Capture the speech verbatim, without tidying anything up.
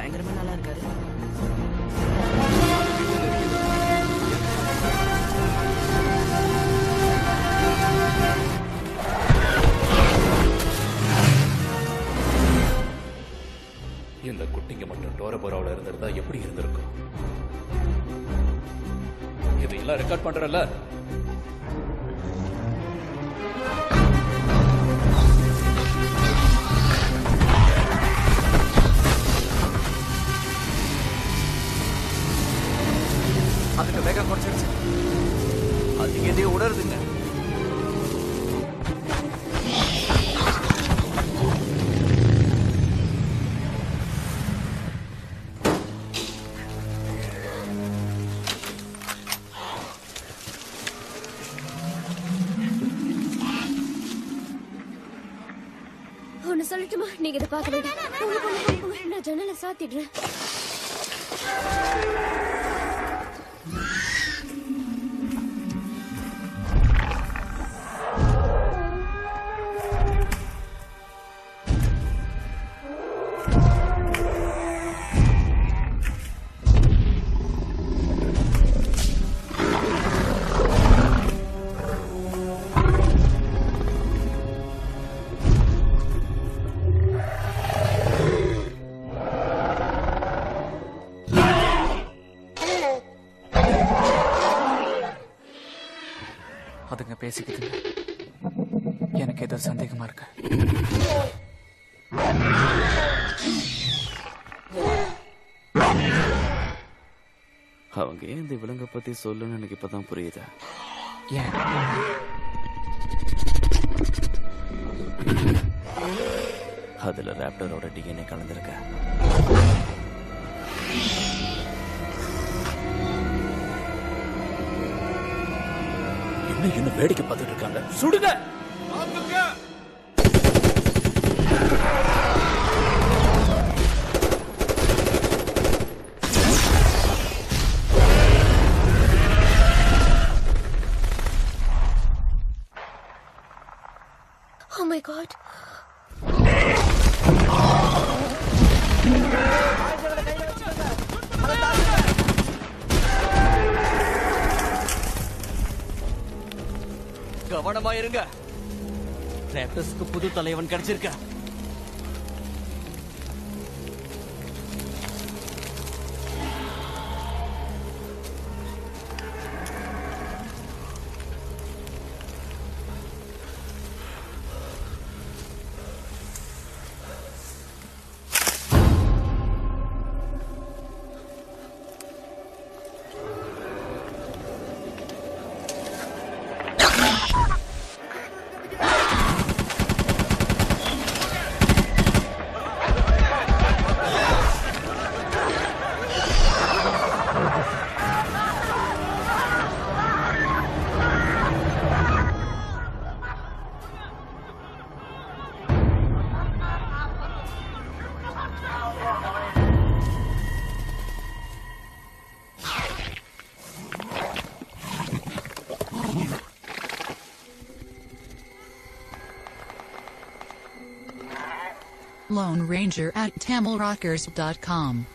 பயங்கரமா நல்லா இருக்காரு. இந்த குட்டிங்க மட்டும் டோரபோராவில் இருந்திருந்தா எப்படி இருந்திருக்கும்? இதையெல்லாம் ரெக்கார்ட் பண்றல. அதுக்கு வேகம் குறைச்சிருச்சு. அதுக்கு எதையும் உணருதுங்க. ஒன்னு சொல்லட்டுமா? நீங்க இதை பார்க்க வேண்டாம். நான் ஜன்னலை சாத்திடுறேன். அதுங்க பேசிக்குது. எனக்கு ஏதோ சந்தேகமா இருக்கு. அவங்க ஏன் இந்த விலங்கை பத்தி சொல்லுன்னு எனக்கு இப்பதான் புரியுது. ஏன்? அதுல ராப்டரோட டிஎன்ஏ கலந்திருக்க. என்ன வேடிக்கை பார்த்துட்டு இருக்காங்க? சுடுங்க! Oh my God. கவனமா இருங்க. ராப்டர்ஸ்க்கு புது தலைவன் கிடைச்சிருக்க. Lone Ranger at tamil rockers dot com